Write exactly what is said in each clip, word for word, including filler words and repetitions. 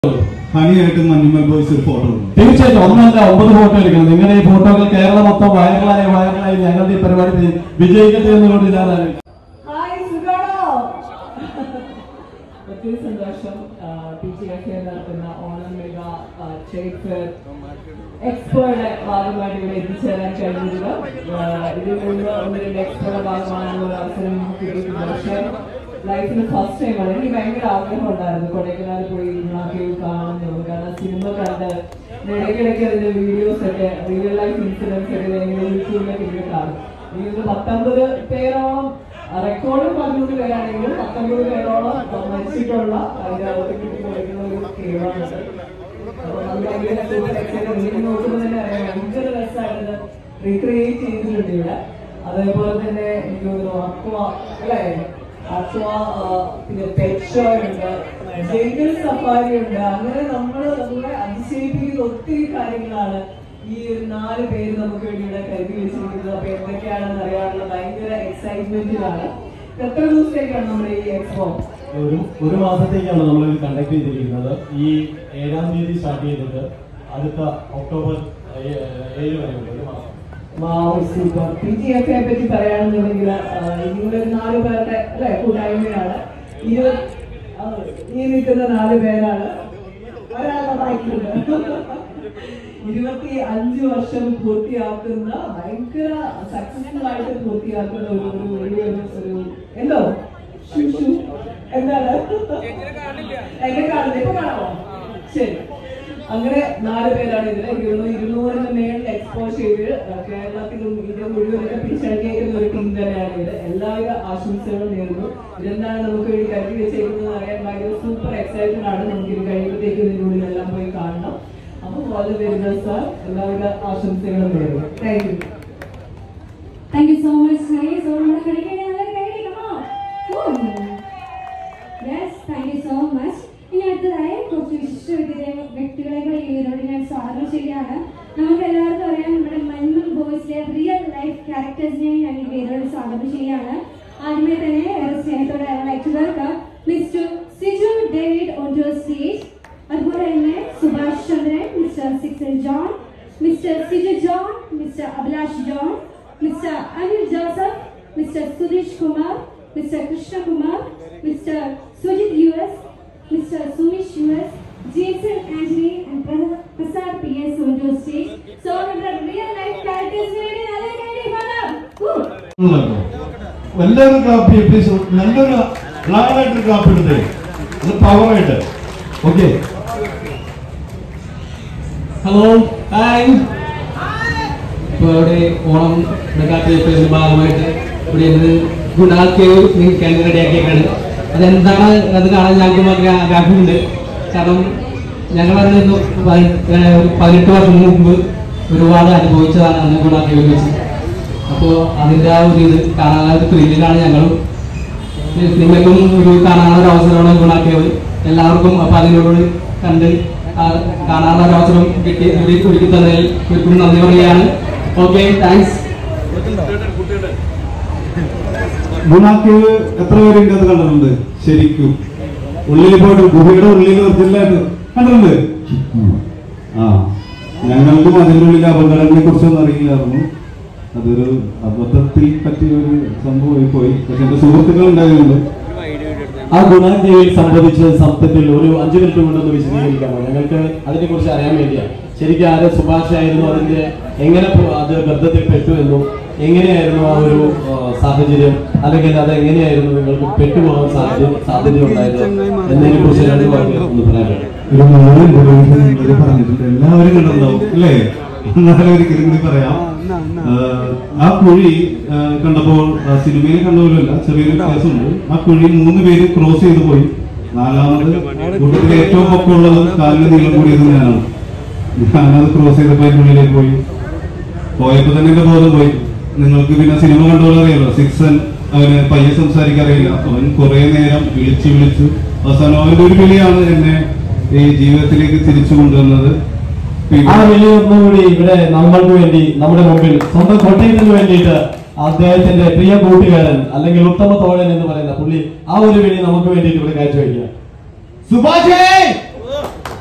ഹണിയായിട്ട് Manjummel Boys ഒരു photo തീർച്ചയായിട്ടും ഒന്നല്ല ഒമ്പത് ഫോട്ടോ എടുക്കണം. നിങ്ങളുടെ ഈ ഫോട്ടോകൾ കേരളം മൊത്തം വയറലായി വയറലായി ഞങ്ങളുടെ ഈ പരിപാടി വിജയിക്കട്ടെ എന്നുകൊണ്ട് ഞാൻ ഒത്തിരി സന്തോഷം. പി ജി എഫ് എ നടത്തുന്ന ഓണം മെഗാ ട്രേഡ് ഫെയർ എക്സ്പോയുടെ ഭാഗമായിട്ട് ഇവിടെ എത്തിച്ചേരാൻ കഴിഞ്ഞില്ല. ഇതിൽ നിന്ന് ഒന്ന് രണ്ട് എക്സ്പോയുടെ ഭാഗമാണെന്നുള്ള അവസരം കിട്ടിയിട്ടുണ്ട്. പക്ഷേ ലൈഫിന് ഫസ്റ്റ് ടൈമാണ്. എനിക്ക് ഭയങ്കര ആഗ്രഹം ഉണ്ടായിരുന്നു കൊടൈക്കനാൽ പോയി കേവ് കാണണമെന്നുള്ളത്. കാരണം സിനിമ കണ്ട് ഇടയ്ക്കിടയ്ക്ക് അതിന്റെ വീഡിയോസ് ഒക്കെ റിയൽ ലൈഫ് ഇൻസിഡൻസ് ഒക്കെ എങ്ങനെ യൂട്യൂബിലൊക്കെ ഇരുന്ന് കാണും. എനിക്ക് പത്തൊമ്പത് പേരോളം റെക്കോർഡ് പതിനൊന്ന് പേരാണെങ്കിലും പത്തൊമ്പത് പേരോളം മരിച്ചിട്ടുള്ള അതിന്റെ അകത്ത് കിട്ടിക്കൊടുക്കുന്ന ഒരു കേവാണ്. അപ്പൊ നമ്മൾ ഭയങ്കര നോക്കുമ്പോൾ തന്നെ അറിയാം ഭയങ്കര രസമായിട്ട് റീക്രിയേറ്റ് ചെയ്തിട്ടുണ്ട് ഇവിടെ. അതേപോലെ തന്നെ എനിക്ക് തോന്നുന്നു അക്വ അല്ലേ അക്വ പിന്നെ പെറ്റ് ഷോ ഉണ്ട്, ജംഗിൾ സഫാരി ഉണ്ട്. അങ്ങനെ നമ്മൾ നമ്മളെ അതിശയിപ്പിക്കുന്ന ഒത്തിരി കാര്യങ്ങളാണ് ഈ ഒരു നാല് പേര് നമുക്ക് വേണ്ടി ഇവിടെ കരുതി വെച്ചിരിക്കുന്നത്. അപ്പൊ എന്തൊക്കെയാണെന്ന് അറിയാനുള്ള ഭയങ്കര എക്സൈറ്റ്മെന്റിലാണ്. എത്ര ദിവസത്തേക്കാണ് നമ്മുടെ ഈ എക്സ്പോ? ഒരു ഒരു മാസത്തേക്കാണ് നമ്മൾ കണ്ടക്ട് ചെയ്തിരിക്കുന്നത്. ഈ ഏഴാം തീയതി സ്റ്റാർട്ട് ചെയ്തിട്ട് അടുത്ത ഒക്ടോബർ ഏഴ് വരെ ഒരു മാസം. പി ജി എഫ് എ പറ്റി പറയുകയാണെന്നുണ്ടെങ്കിൽ നിങ്ങളുടെ ഒരു നാല് പേരുടെ അല്ലെ കൂട്ടായ്മയാണ്. ഇരുപത് ഈ നിൽക്കുന്ന നാല് പേരാണ്. ഒരാളെ വായിക്കുന്നത് ഇരുപത്തി അഞ്ച് വർഷം പൂർത്തിയാക്കുന്ന ഭയങ്കര സക്സസ്ഫുൾ ആയിട്ട് പൂർത്തിയാക്കുന്ന ഒരു വലിയൊരു ഒരു എന്തോ എന്താണ് എന്നെ കാണില്ല ഇപ്പൊ കാണാമോ? ശരി, അങ്ങനെ നാല് പേരാണ് ഇതിൽ. ഇരുന്നൂറ് ഇരുന്നൂറിന് മേളിൽ എക്സ്പോ ചെയ്ത് കേരളത്തിലും ഇന്ത്യ മുഴുവനൊക്കെ പിടിച്ചടക്കിയിരിക്കുന്ന ഒരു ടീം തന്നെയാണ് ഇത്. എല്ലാവിധ ആശംസകളും നേരുന്നു. ഇതെന്താണ് നമുക്ക് വേണ്ടി കരുതി വെച്ചേക്കുന്നത് അറിയാൻ ഭയങ്കര സൂപ്പർ എക്സൈറ്റഡ് ആണ്. നമുക്ക് ഇത് കഴിയുമ്പോഴത്തേക്ക് ഇതിനുള്ളിൽ എല്ലാം പോയി കാണണം. അപ്പോൾ വളരെ വരുന്ന സാർ എല്ലാവിധ ആശംസകളും നേരുന്നു. Thank you thank you so much. Thank you so much. ഇനി അടുത്തതായി കുറച്ച് വിശിഷ്ട വ്യക്തികളെ ഇതിനോട് ഞാൻ സ്വാഗതം ചെയ്യുകയാണ്. നമുക്ക് എല്ലാവർക്കും അറിയാം നമ്മുടെ മഞ്ഞുമൽ ബോയ്സിലെ റിയൽ ലൈഫ് ക്യാരക്ടേഴ്സിനെ ഞാൻ ഈ പേരോട് സ്വാഗതം ചെയ്യുകയാണ്. ആദ്യമേ തന്നെ ഏറെ സ്നേഹത്തോടെ like welcome mister Siju David on to stage. അതുപോലെ തന്നെ സുഭാഷ് ചന്ദ്രൻ, മിസ്റ്റർ സിക്സൽ John, mister Siju John, mister Abhilash John, mister Anil Joseph, mister Sudheesh Kumar, mister Krishnakumar, mister Sujith U S, Mister Sumish U S, Jason Anthony and Prasad P S on to stage. So our real life characters ready. Alle ready for എല്ലാവരും കാപ്പി please. നല്ലൊരു ലാഡായിട്ട് കാപ്പി എടുത്തേ, അത് പവറായിട്ട്. Okay, hello hi. ഇപ്പോൾ ഇവിടെ ഓണം കാപ്പിയുടെ ഭാഗമായിട്ട് ഇവിടെ ഗുണാൽ കേവ് നിങ്ങൾക്ക് റെഡിയാക്കിയേക്കാണ്. അതെന്താണ് അത് കാണാൻ ഞങ്ങൾക്ക് ആഗ്രഹമുണ്ട്. കാരണം ഞങ്ങളതിന് ഒരു പതിനെട്ട് വർഷം മുമ്പ് ഒരുപാട് അനുഭവിച്ചതാണ് അന്ന് ഗുണാൽ കേവിൽ വെച്ച്. അപ്പോൾ അതിൻ്റെ ആ ഒരു ഇത് കാണാനുള്ള ഒരു ത്രില്ലിലാണ് ഞങ്ങളും. നിങ്ങൾക്കും ഒരു കാണാനുള്ള ഒരു അവസരമാണ് ഗുണാൽ കേവ്. എല്ലാവർക്കും അപ്പോൾ അതിനോട് കണ്ട് കാണാനുള്ള ഒരു അവസരം കിട്ടി ഒരുക്കി തന്നതിൽ ഒരിക്കലും നന്ദി പറയുകയാണ്. Okay, thanks. ഗുണാക്കേവ് എത്ര പേരുണ്ട് അത് കണ്ടിട്ടുണ്ട്? ശരിക്കും ഉള്ളിൽ പോയിട്ട് ഗുഹയുടെ ഉള്ളിൽ നിർത്തില്ലായിട്ട് കണ്ടിട്ടുണ്ട്. ആ, ഞങ്ങൾക്കും അതിൻ്റെ ഉള്ളിൽ അപകടങ്ങളെ കുറിച്ചൊന്നും അറിയില്ലായിരുന്നു. അതൊരു അബദ്ധത്തിൽ പറ്റിയ ഒരു സംഭവമായി പോയി. പക്ഷെ എന്റെ സുഹൃത്തുക്കൾ ഉണ്ടായതുകൊണ്ട് ആ ഗുണാക്കേവിൽ സംബന്ധിച്ച് സത്യത്തിൽ ഒരു അഞ്ചു മിനിറ്റ് കൊണ്ടൊന്ന് വിശദീകരിക്കാമോ? ഞങ്ങൾക്ക് അതിനെ കുറിച്ച് അറിയാൻ വേണ്ടിയാണ്. ശരിക്കും ആര് സുഭാഷ് ആയിരുന്നു, അതിന്റെ എങ്ങനെ അത് ഗർഭത്തിൽ പെട്ടു എന്നും എങ്ങനെയായിരുന്നു ആ ഒരു സാഹചര്യം, അല്ലെങ്കിൽ അത് എങ്ങനെയായിരുന്നു നിങ്ങൾക്ക് പെട്ടുപോകാൻ സാധ്യത സാധ്യത ഉണ്ടായത് എന്നതിനെ കുറിച്ച് രണ്ട് വാക്ക് ഒന്ന് പറയാനുണ്ട്. ഒരു പറഞ്ഞിട്ടുണ്ട്, എല്ലാവരും കണ്ടിട്ടുണ്ടാവും അല്ലേ? എന്നാലും ഒരിക്കലും കൂടി പറയാം. ആ കുഴി കണ്ടപ്പോൾ സിനിമയിൽ കണ്ടപോലല്ല, ചെറിയൊരു വ്യത്യാസമുണ്ട്. ആ കുഴി മൂന്ന് പേര് ക്രോസ് ചെയ്ത് പോയി. നാലാമത് കൂട്ടത്തിൽ ഏറ്റവും പൊക്കമുള്ളത് കാലിന് നീളം കൂടിയത് ഞാനാണ്. ഞാനത് ക്രോസ് ചെയ്തപ്പോൾ അതിൻ്റെ ഉള്ളിലേക്ക് പോയി. പോയപ്പോ തന്നെ എന്റെ ബോധം പോയി. നിങ്ങൾക്ക് പിന്നെ സിനിമ കണ്ടപോലെ അറിയാലോ, സിക്സൻ അവന് പയ്യെ സംസാരിക്കറിയില്ല. അവൻ കുറെ നേരം വിളിച്ച് വിളിച്ചു അവസാനം അവന്റെ ഒരു വിളിയാണ് എന്നെ ഈ ജീവിതത്തിലേക്ക് തിരിച്ചു കൊണ്ടുവന്നത്. ആ വിളി ഒന്നുകൂടി ഇവിടെ നമ്മൾക്ക് വേണ്ടി നമ്മുടെ മുമ്പിൽ സ്വന്തം കോട്ടയത്തിന് വേണ്ടിയിട്ട് അദ്ദേഹത്തിന്റെ പ്രിയ കൂട്ടുകാരൻ അല്ലെങ്കിൽ ഉത്തമ തോഴൻ എന്ന് പറയുന്ന പുള്ളി ആ ഒരു വിളി നമുക്ക് വേണ്ടിയിട്ട് ഇവിടെ കാഴ്ചവെക്കുക. സുഭാഷേ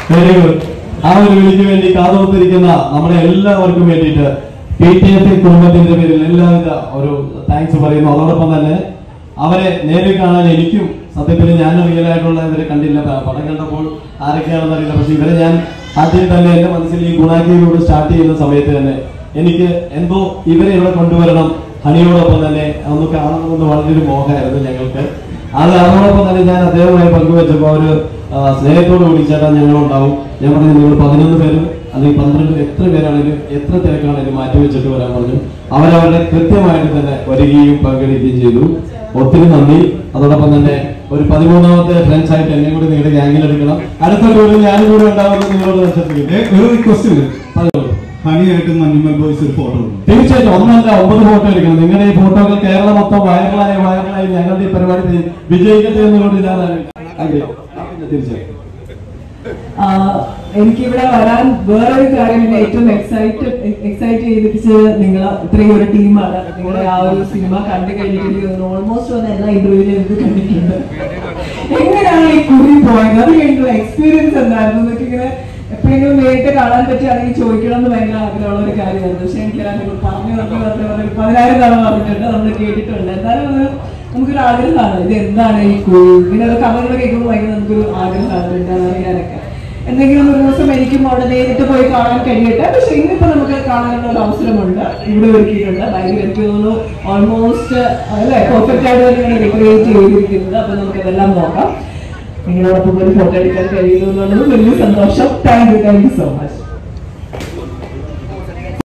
വെരി ഗുഡ്. ആ ഒരു വിളിക്ക് വേണ്ടി കാതോർത്തിരിക്കുന്ന നമ്മുടെ എല്ലാവർക്കും വേണ്ടിയിട്ട് പി ടി എഫ് കുടുംബത്തിന്റെ പേരിൽ എല്ലാവിധ ഒരു താങ്ക്സ് പറയുന്നു. അതോടൊപ്പം തന്നെ അവരെ നേരിൽ കാണാൻ എനിക്കും സത്യത്തിൽ ഞാൻ റിയൽ ആയിട്ടുള്ള ഇവരെ കണ്ടില്ല. പടം കണ്ടപ്പോൾ ആരൊക്കെയാണെന്ന് അറിയില്ല. പക്ഷെ ഇവരെ ഞാൻ ആദ്യം തന്നെ എന്റെ മനസ്സിൽ ഈ ഗുണാക്കിയിലൂടെ സ്റ്റാർട്ട് ചെയ്യുന്ന സമയത്ത് തന്നെ എനിക്ക് എന്തോ ഇവരെ ഇവിടെ കൊണ്ടുവരണം, ഹണിയോടൊപ്പം തന്നെ ഒന്ന് കാണണമെന്ന് വളരെയൊരു മോഹമായിരുന്നു ഞങ്ങൾക്ക്. അത് അതോടൊപ്പം തന്നെ ഞാൻ അദ്ദേഹവുമായി പങ്കുവെച്ചപ്പോൾ ഒരു സ്നേഹത്തോട് കൂടി ചേട്ടാ ഞങ്ങളുണ്ടാവും. ഞാൻ പറഞ്ഞു നിങ്ങൾ പതിനൊന്ന് പേരും അല്ലെങ്കിൽ പന്ത്രണ്ട് എത്ര പേരാണെങ്കിലും എത്ര തിരക്കാണെങ്കിലും മാറ്റി വെച്ചിട്ട് വരാൻ പറഞ്ഞു. അവരവരുടെ കൃത്യമായിട്ട് തന്നെ വരികയും പങ്കെടുക്കുകയും ചെയ്തു. ഒത്തിരി നന്ദി. അതോടൊപ്പം തന്നെ ഒരു പതിമൂന്നാമത്തെ ഫ്രണ്ട്സ് ആയിട്ട് എന്നെ കൂടി നിങ്ങളുടെ ഗ്യാങ്ങിൽ എടുക്കണം. അടുത്ത ടൂറിൽ ഞാനും കൂടെ ഉണ്ടാവുമെന്ന് നിങ്ങളോട് റിക്വസ്റ്റ് ഹണിയായിട്ട് മഞ്ഞുമൽ ബോയ്സ് ഒരു ഫോട്ടോ തീർച്ചയായിട്ടും ഒന്നല്ല ഒമ്പത് ഫോട്ടോ എടുക്കണം. നിങ്ങളുടെ ഈ ഫോട്ടോകൾ കേരളം മൊത്തം വൈറലായി വൈറലായി ഞങ്ങളുടെ ഈ പരിപാടി വിജയിക്കട്ടെ എന്നുകൊണ്ട് ഞാൻ തീർച്ചയായിട്ടും. എനിക്കിവിടെ വരാൻ വേറൊരു കാര്യം എന്നെ ഏറ്റവും എക്സൈറ്റ് എക്സൈറ്റ് ചെയ്തിപ്പിച്ചത് നിങ്ങൾ ഇത്രയും ഒരു ടീമാണ്. നിങ്ങളുടെ ആ ഒരു സിനിമ കണ്ടു കഴിഞ്ഞിട്ട് ഓൾമോസ്റ്റ് വന്ന എല്ലാ ഇന്റർവ്യൂവിലും എനിക്ക് കണ്ടിട്ടുണ്ട്. എങ്ങനെയാണ് ഈ കുറി പോയത്, അത് കഴിഞ്ഞിട്ടുള്ള എക്സ്പീരിയൻസ് എന്തായിരുന്നു എന്നൊക്കെ ഇങ്ങനെ എപ്പോഴെങ്കിലും നേരിട്ട് കാണാൻ പറ്റുകയാണെങ്കിൽ ചോദിക്കണം എന്ന് ഭയങ്കര ആഗ്രഹമുള്ള ഒരു കാര്യമായിരുന്നു. പക്ഷെ എനിക്കറിയാം നിങ്ങൾ പറഞ്ഞു പറഞ്ഞു പറഞ്ഞു പതിനായിരം തവണ പറഞ്ഞിട്ടുണ്ട്, നമ്മൾ കേട്ടിട്ടുണ്ട്. എന്തായാലും ഒരു നമുക്കൊരു ആഗ്രഹമാണ് ഇത് എന്താണ് ഈ കുറി, ഇങ്ങനെ ഒരു കഥകൾ കേൾക്കുമ്പോൾ ഭയങ്കര നമുക്കൊരു ആഗ്രഹമാണ് എന്താണെന്ന് അറിയാനൊക്കെ. എന്തെങ്കിലും ഒരു ദിവസം എനിക്കും അവിടെ നേരിട്ട് പോയി കാണാൻ കഴിയട്ടെ. പക്ഷെ ഇന്നിപ്പോ നമുക്ക് കാണാനുള്ള ഒരു അവസരമുണ്ട്, ഇവിടെ ഒരുക്കിയിട്ടുണ്ട്. ഭയങ്കര എനിക്ക് തോന്നുന്നു ഓൾമോസ്റ്റ് അല്ലെ പെർഫെക്റ്റ് ആയിട്ട് തന്നെയാണ് ഡെക്കറേറ്റ് ചെയ്തിരിക്കുന്നത്. അപ്പൊ നമുക്ക് അതെല്ലാം നോക്കാം. നിങ്ങളോടൊപ്പം ഒരു ഫോട്ടോ എടുക്കാൻ കഴിയുന്നു എന്നുള്ളത് വലിയ സന്തോഷം. Thank you thank you so much.